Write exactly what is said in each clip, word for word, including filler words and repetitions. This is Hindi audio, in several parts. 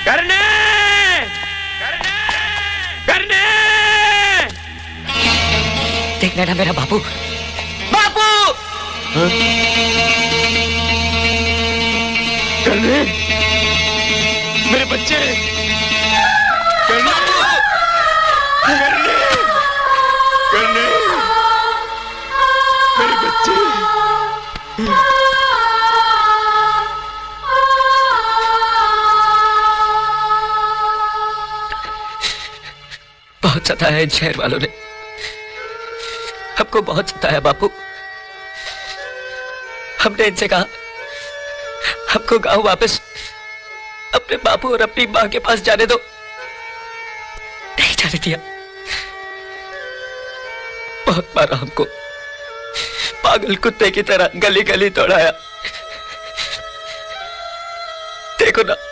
करने करने करने देख नैना, मेरा बापू बापू करने मेरे बच्चे करने करने करने मेरे बच्चे बहुत सताया इन शहर वालों ने, हमको बहुत सताया बापू। हमने इनसे कहा हमको गांव वापस अपने बापू और अपनी मां के पास जाने दो, नहीं जाने दिया। बहुत मारा हमको, पागल कुत्ते की तरह गली गली दौड़ाया। देखो ना,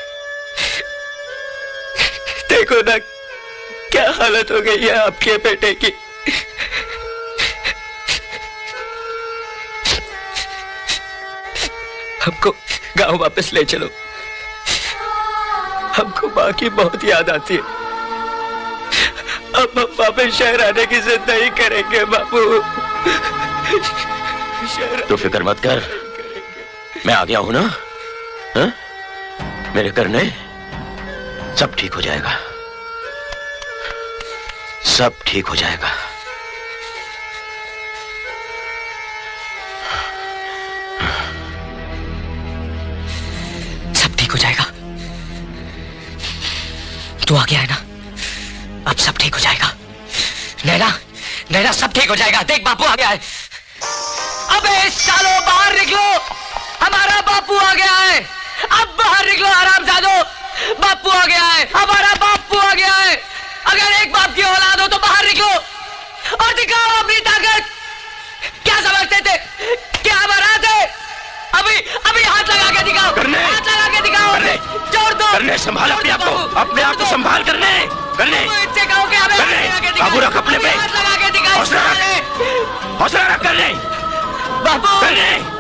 देखो ना क्या हालत हो गई है आपके बेटे की। हमको गांव वापस ले चलो, हमको मां की बहुत याद आती है। अब हम वापस शहर आने की जिद नहीं करेंगे बापू। तो फिक्र मत कर, मैं आ गया हूं ना। हा? मेरे करने सब ठीक हो जाएगा, सब ठीक हो जाएगा। सब ठीक हो जाएगा, तू आ गया है ना, अब सब ठीक हो जाएगा। नैना, नैना सब ठीक हो जाएगा। देख बापू आ गया है। अबे सालो बाहर निकलो, हमारा बापू आ गया है। अब बाहर निकलो हरामजादो, बापू आ गया है, हमारा बापू आ गया है। अगर एक बाप की औलाद हो तो बाहर निकलो और दिखाओ अपनी ताकत। क्या समझते थे, क्या हमारा थे? अभी अभी हाथ लगा के दिखाओ, हाथ लगा के दिखाओ, जोड़ दो। करने संभाल अपने आप को, अपने आप को संभाल। करने करने इनसे कहो कि हमें हाथ लगा के दिखाओ, बाबू रख अपने पे, हाथ लगा के दिखाओ, हौसला रख, हौसला रख करने बाबू। करने